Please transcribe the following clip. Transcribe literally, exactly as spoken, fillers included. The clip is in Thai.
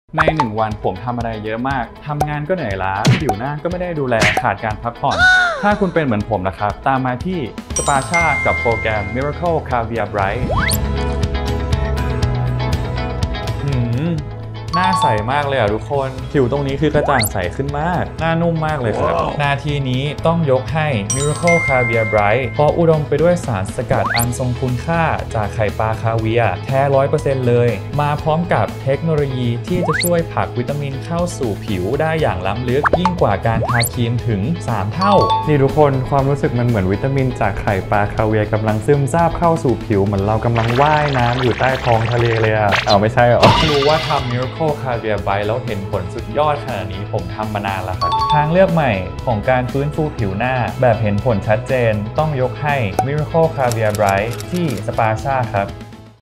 ในหนึ่งวันผมทำอะไรเยอะมากทำงานก็เหนื่อยล้าผิวหน้าก็ไม่ได้ดูแลขาดการพักผ่อนถ้าคุณเป็นเหมือนผมนะครับตามมาที่สปาชากับโปรแกรม Miracle Caviar Bright หืมหน้าใสมากเลยอ่ะทุกคนผิวตรงนี้คือกระจ่างใสขึ้นมากหน้านุ่มมากเลยครับ wow. นาทีนี้ต้องยกให้ Miracle Caviar Bright เพราะอุดมไปด้วยสารสกัดอันทรงคุณค่าจากไข่ปลาคาเวียร์แท้ ร้อยเปอร์เซ็นต์ เลย มาพร้อมกับเทคโนโลยีที่จะช่วยผลักวิตามินเข้าสู่ผิวได้อย่างล้ำลึกยิ่งกว่าการทาครีมถึงสามเท่านี่ทุกคนความรู้สึกมันเหมือนวิตามินจากไข่ปลาคาเวียร์กำลังซึมซาบเข้าสู่ผิวเหมือนเรากำลังว่ายน้ำอยู่ใต้ท้องทะเลเลยอ่ะเอาไม่ใช่หรอรู้ว่าทำ Miracle Caviar Bright แล้วเห็นผลสุดยอดขนาดนี้ผมทำมานานแล้วครับทางเลือกใหม่ของการฟื้นฟูผิวหน้าแบบเห็นผลชัดเจนต้องยกให้ Miracle Caviar Bright ที่สปาชาครับ